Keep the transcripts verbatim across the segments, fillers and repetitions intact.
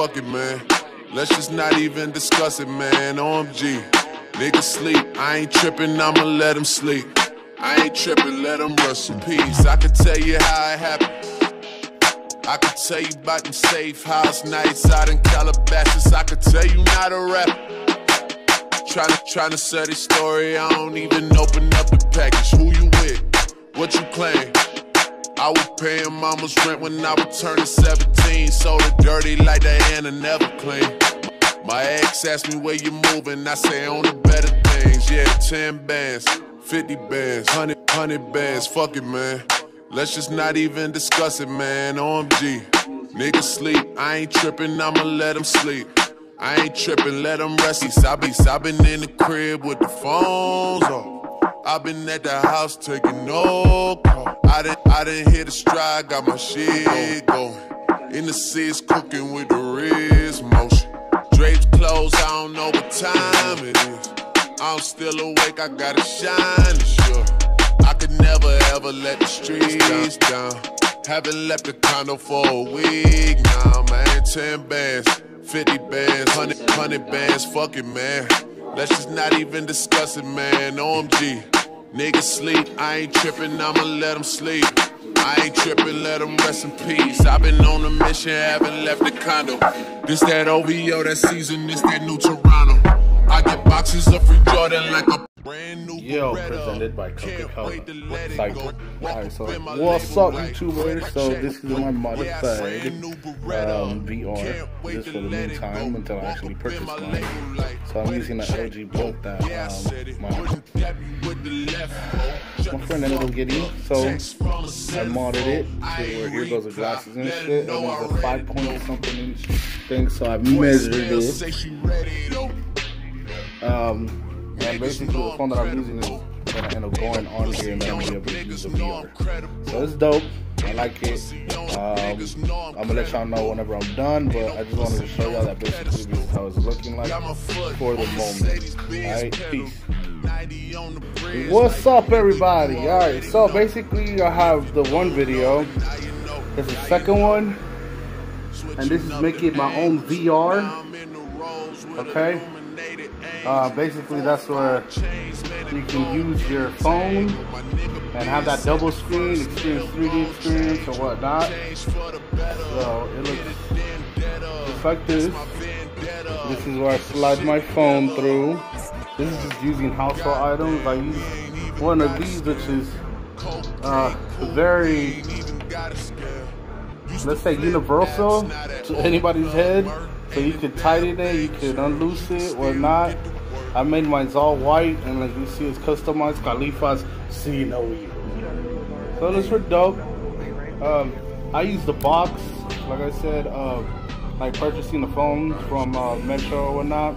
fuck it, man. Let's just not even discuss it, man. O M G, niggas sleep. I ain't tripping, I'ma let them sleep. I ain't tripping, let them rest in peace. I can tell you how it happened. I can tell you about them safe house nights out in Califas. I can tell you not a rap. Tryna, tryna sell this story, I don't even open up the package. Who you with? What you claim? I was paying mama's rent when I was turning seventeen. Sold it dirty like Diana, never clean. My ex asked me where you moving, I say on the better things. Yeah, ten bands, fifty bands, one hundred, one hundred bands, fuck it, man. Let's just not even discuss it, man. O M G, niggas sleep. I ain't tripping, I'ma let them sleep. I ain't tripping, let them rest. I been, I been in the crib with the phones off. I been at the house taking no call. I done, I done hit a stride, got my shit going. In the seats cooking with the wrist motion. Drapes closed, I don't know what time it is. I'm still awake, I gotta shine, sure. I could never ever let the streets down. Haven't left the condo for a week now, man. Ten bands, fifty bands, one hundred, one hundred bands, fuck it, man. Let's just not even discuss it, man. O M G, niggas sleep. I ain't tripping, I'ma let them sleep. I ain't tripping, let them rest in peace. I've been on a mission, haven't left the condo. This that O V O, that season, this that new Toronto. I get boxes of free Jordan like a brand new Yo, presented by Coca-Cola. Cycle. Alright, so what's up, YouTubers? So this is my modified um, V R, just for the meantime until I actually purchase mine. So I'm using the L G book that um, my, my friend ended up getting. So I modded it to where here goes the glasses and shit. It was a five point something inch thing, so I measured it. Um, and basically the phone that I'm using is gonna end up going on here, and then I'm gonna be able to use the V R. So it's dope. I like it. Um, I'm gonna let y'all know whenever I'm done, but I just wanted to show y'all that basically this is how it's looking like for the moment. Alright, peace. What's up, everybody? Alright, so basically I have the one video. There's a second one, and this is making my own V R. Okay. Uh, basically, that's where you can use your phone and have that double screen, experience three D experience or whatnot. So it looks just like this. This is where I slide my phone through. This is just using household items. I use one of these, which is uh, very, let's say, universal to anybody's head. So you could tighten it, you could unloose it or not. I made mine all white, and like you see, it's customized califas. See no evil. So this was dope. Um, I used the box, like I said, uh, like purchasing the phone from uh, Metro or whatnot,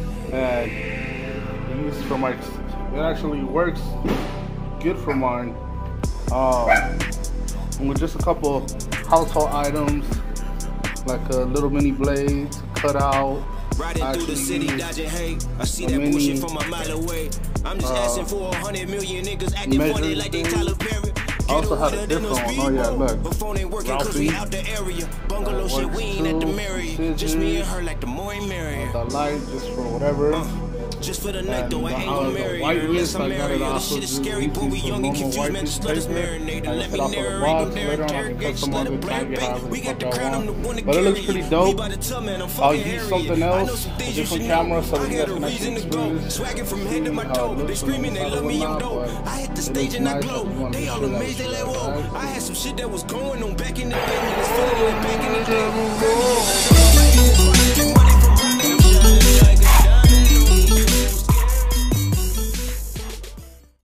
and used for my. It actually works good for mine. Um, with just a couple household items, like a little mini blades, cut out. Riding through the city, dodging hate. I see that bullshit from a mile away. I'm just uh, asking for a hundred million niggas acting funny like they Tyler Perry. I also had a different one. Oh yeah, look. But phone ain't working cause we out the area. Bungalow shit, we ain't at the Marriott. Just me and her like the more and merrier. The light, just for whatever. Uh, just for the night though, I ain't gon' marry her unless I'm married. This shit is scary, but we young and confused, man. Just let us marinate and let me narrate. There, interrogate, just let it blare, babe. We got the crown, I'm the one to carry. But it looks pretty dope. I'll use something else, a different camera, so we can actually experience. Swagging from head to my toe. They screaming, they love me, I'm dope. I hit the stage and I glow. They all amazed, they like, whoa. I had some shit that was going on back in the day, man. It's feeling like back in the day.